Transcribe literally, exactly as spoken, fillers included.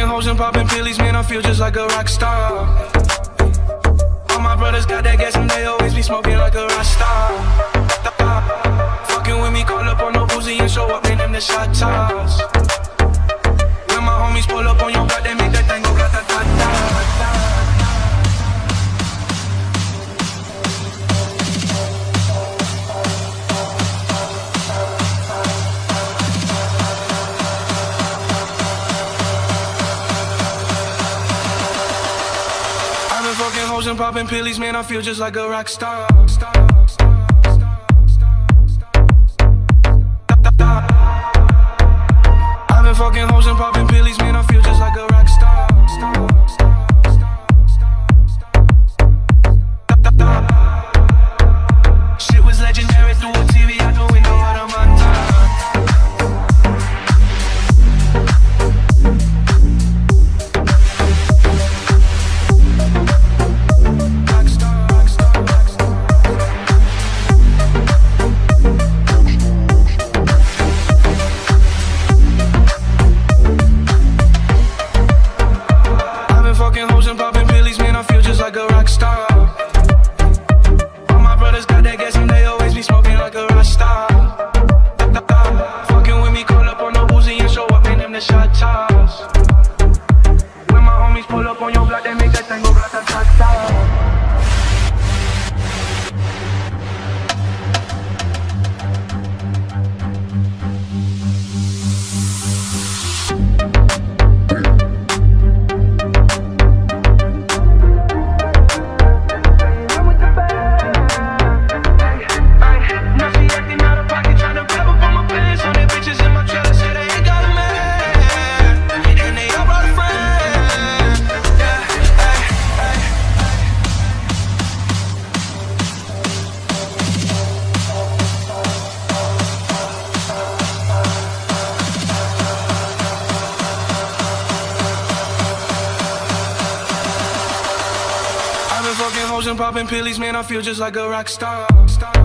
hoes and popping pillies, man, I feel just like a rock star. All my brothers got that gas and they always be smoking like a rockstar. Fucking with me, call up on no Uzi and show up in them the shot toss. When my homies pull up on your block, they make that thing go grata-ta-ta. Fucking hoes and popping pillies, man, I feel just like a rock star. I've been fucking hoes and popping pillies, man, I feel just like a rock star. Shit was legendary through a T V out the window out of my time. Like a rock star. All my brothers got that gas and they always be smoking like a rock star. Fucking with me, call up on no Uzi and show up in them the shot toss. When my homies pull up on your block, they make that thing go grata-ta-ta. Fucking hoes and popping pillies, man, I feel just like a rock star.